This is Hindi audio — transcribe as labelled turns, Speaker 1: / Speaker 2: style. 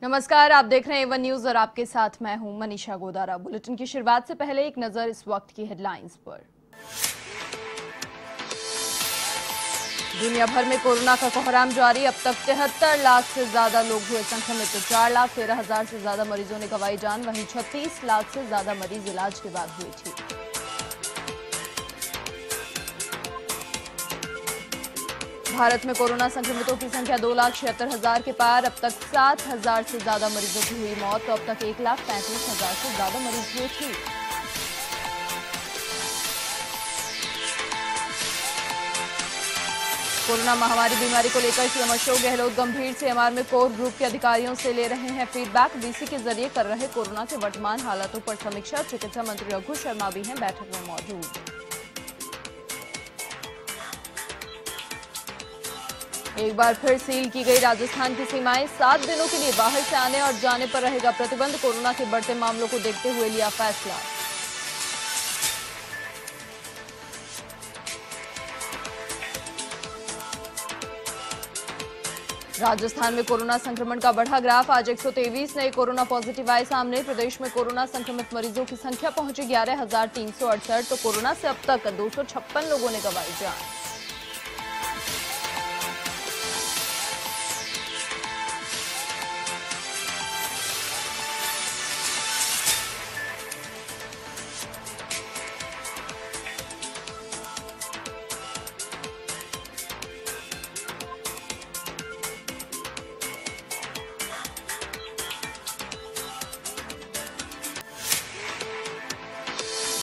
Speaker 1: नमस्कार, आप देख रहे हैं वन न्यूज और आपके साथ मैं हूं मनीषा गोदारा। बुलेटिन की शुरुआत से पहले एक नजर इस वक्त की हेडलाइंस पर। दुनिया भर में कोरोना का कोहराम जारी। अब तक 73 लाख से ज्यादा लोग हुए संक्रमित। 4,13,000 से ज्यादा मरीजों ने गंवाई जान। वहीं 36 लाख से ज्यादा मरीज इलाज के बाद हुए ठीक। भारत में कोरोना संक्रमितों की संख्या 2,76,000 के पार। अब तक 7,000 से ज्यादा मरीजों की हुई मौत। तो अब तक 1,35,000 से ज्यादा मरीज हुए ठीक। कोरोना महामारी बीमारी को लेकर सीएम अशोक गहलोत गंभीर से एमआर में कोर ग्रुप के अधिकारियों से ले रहे हैं फीडबैक। वीसी के जरिए कर रहे कोरोना के वर्तमान हालातों पर समीक्षा। चिकित्सा मंत्री रघु शर्मा भी हैं बैठक में मौजूद। एक बार फिर सील की गई राजस्थान की सीमाएं। 7 दिनों के लिए बाहर से आने और जाने पर रहेगा प्रतिबंध। कोरोना के बढ़ते मामलों को देखते हुए लिया फैसला। राजस्थान में कोरोना संक्रमण का बढ़ा ग्राफ। आज 123 नए कोरोना पॉजिटिव आए सामने। प्रदेश में कोरोना संक्रमित मरीजों की संख्या पहुंची 11,368। तो कोरोना से अब तक 256 लोगों ने गंवाई जान।